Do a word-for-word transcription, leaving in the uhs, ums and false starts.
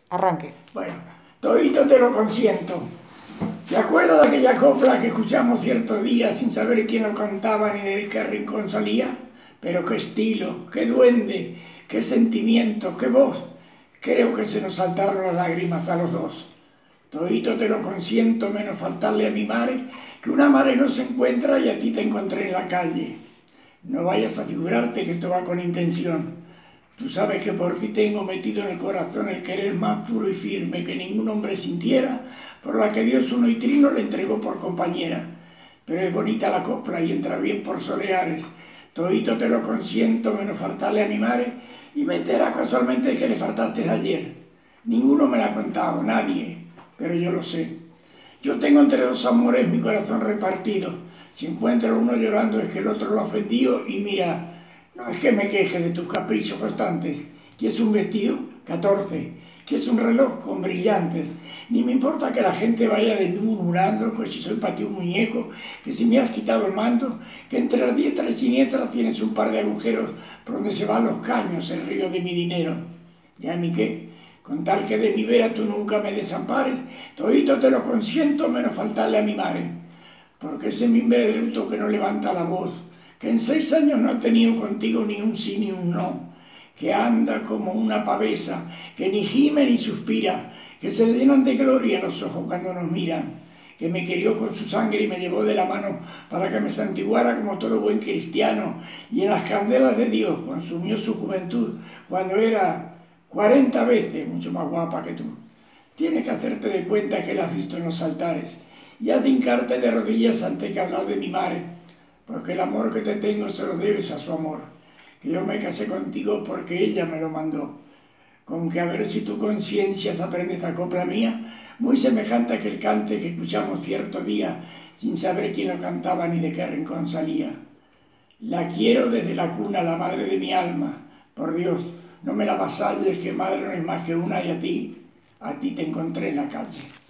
Arranque. Bueno, todito te lo consiento. ¿Te acuerdas de aquella copla que escuchamos ciertos días sin saber quién lo cantaba ni de qué rincón salía? Pero qué estilo, qué duende, qué sentimiento, qué voz. Creo que se nos saltaron las lágrimas a los dos. Todito te lo consiento, menos faltarle a mi mare, que una mare no se encuentra y a ti te encontré en la calle. No vayas a figurarte que esto va con intención. Tú sabes que por ti tengo metido en el corazón el querer más puro y firme que ningún hombre sintiera, por la que Dios uno y trino le entregó por compañera. Pero es bonita la copla y entra bien por soleares. Todito te lo consiento, menos faltarle a mi madre, y me entera casualmente que le faltaste ayer. Ninguno me la ha contado, nadie, pero yo lo sé. Yo tengo entre dos amores mi corazón repartido. Si encuentro uno llorando es que el otro lo ha ofendido y mira, no es que me queje de tus caprichos constantes. ¿Quieres un vestido? catorce. ¿Quieres un reloj? Con brillantes. Ni me importa que la gente vaya de mí murmurando, pues si soy para ti un muñeco, que si me has quitado el mando, que entre las diestras y siniestras tienes un par de agujeros por donde se van los caños, el río de mi dinero. ¿Y a mí qué? Con tal que de mi vera tú nunca me desampares, todito te lo consiento, menos faltarle a mi madre. Porque ese mimbre de luto que no levanta la voz, que en seis años no ha tenido contigo ni un sí ni un no, que anda como una pavesa, que ni gime ni suspira, que se llenan de gloria los ojos cuando nos miran, que me querió con su sangre y me llevó de la mano para que me santiguara como todo buen cristiano, y en las candelas de Dios consumió su juventud cuando era cuarenta veces mucho más guapa que tú. Tienes que hacerte de cuenta que la has visto en los altares y has de hincarte de rodillas antes que hablar de mi madre, porque el amor que te tengo se lo debes a su amor, que yo me casé contigo porque ella me lo mandó. Con que a ver si tu conciencia se aprende esta copla mía, muy semejante a aquel cante que escuchamos cierto día, sin saber quién lo cantaba ni de qué rincón salía. La quiero desde la cuna, la madre de mi alma. Por Dios, no me la vasalles, que madre no es más que una, y a ti, a ti te encontré en la calle.